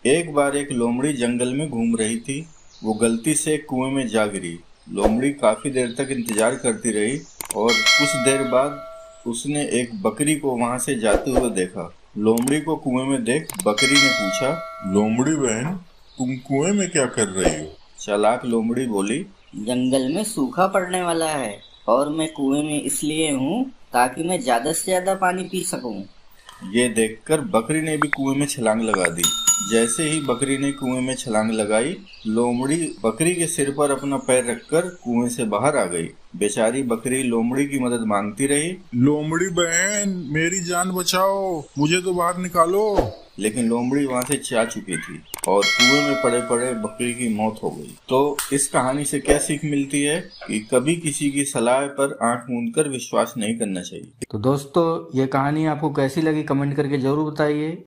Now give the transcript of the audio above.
एक बार एक लोमड़ी जंगल में घूम रही थी। वो गलती से एक कुएं में जा गिरी। लोमड़ी काफी देर तक इंतजार करती रही और कुछ देर बाद उसने एक बकरी को वहां से जाते हुए देखा। लोमड़ी को कुएं में देख बकरी ने पूछा, लोमड़ी बहन, तुम कुएं में क्या कर रही हो? चालाक लोमड़ी बोली, जंगल में सूखा पड़ने वाला है और मैं कुएं में इसलिए हूँ ताकि मैं ज्यादा से ज्यादा पानी पी सकूं। ये देखकर बकरी ने भी कुएं में छलांग लगा दी। जैसे ही बकरी ने कुएं में छलांग लगाई, लोमड़ी बकरी के सिर पर अपना पैर रखकर कुएं से बाहर आ गई। बेचारी बकरी लोमड़ी की मदद मांगती रही, लोमड़ी बहन, मेरी जान बचाओ, मुझे तो बाहर निकालो। लेकिन लोमड़ी वहां से जा चुकी थी और कुएं में पड़े पड़े बकरी की मौत हो गई। तो इस कहानी से क्या सीख मिलती है कि कभी किसी की सलाह पर आंख मूंद कर विश्वास नहीं करना चाहिए। तो दोस्तों, ये कहानी आपको कैसी लगी कमेंट करके जरूर बताइए।